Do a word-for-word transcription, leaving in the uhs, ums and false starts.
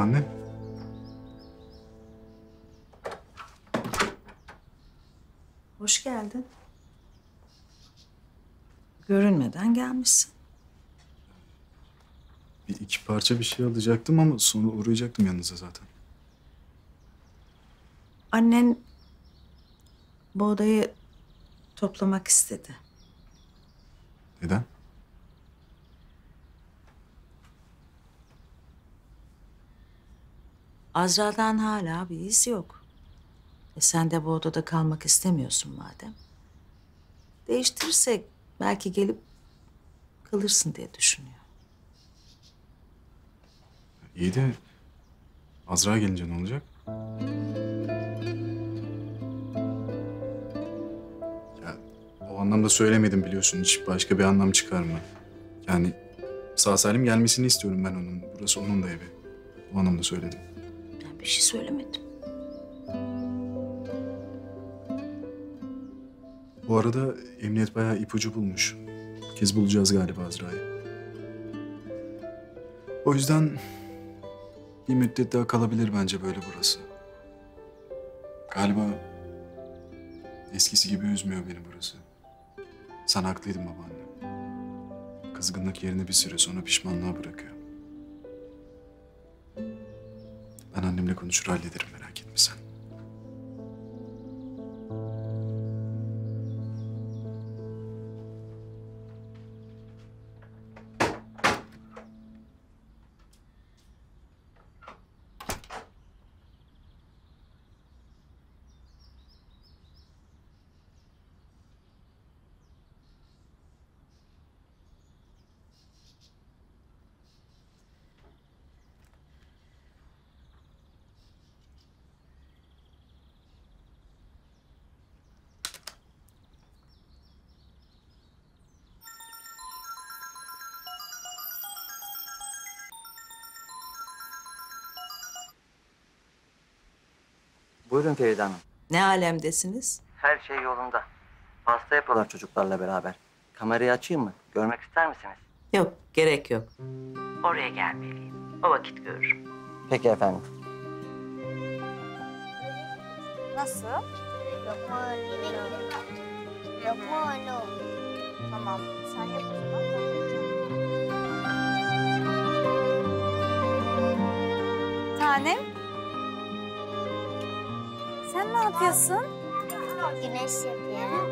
Babaanne. Hoş geldin. Görünmeden gelmişsin. Bir iki parça bir şey alacaktım ama sonra uğrayacaktım yanınıza zaten. Annen bu odayı toplamak istedi. Neden? Azra'dan hala bir iz yok. E sen de bu odada kalmak istemiyorsun madem. Değiştirirsek belki gelip kalırsın diye düşünüyor. İyi de Azra gelince ne olacak? Ya o anlamda söylemedim biliyorsun. Hiç başka bir anlam çıkarma. Yani sağ salim gelmesini istiyorum ben onun. Burası onun da evi. O anlamda söyledim. Ben bir şey söylemedim. Bu arada emniyet bayağı ipucu bulmuş. Bir kez bulacağız galiba Azra'yı. O yüzden bir müddet daha kalabilir bence böyle burası. Galiba eskisi gibi üzmüyor beni burası. Sen haklıydın babaanne. Kızgınlık yerini bir süre sonra pişmanlığa bırakıyor. Ben annemle konuşur hallederim, merak etme sen. Buyurun Feride Hanım. Ne alemdesiniz? Her şey yolunda. Pasta yapıyorlar çocuklarla beraber. Kamerayı açayım mı? Görmek ister misiniz? Yok, gerek yok. Oraya gelmeliyim. O vakit görürüm. Peki efendim. Nasıl? Romano. Tamam. Sen yap o zaman. Ben yapacağım. Tanem. Sen ne yapıyorsun? Güneş yapıyorum.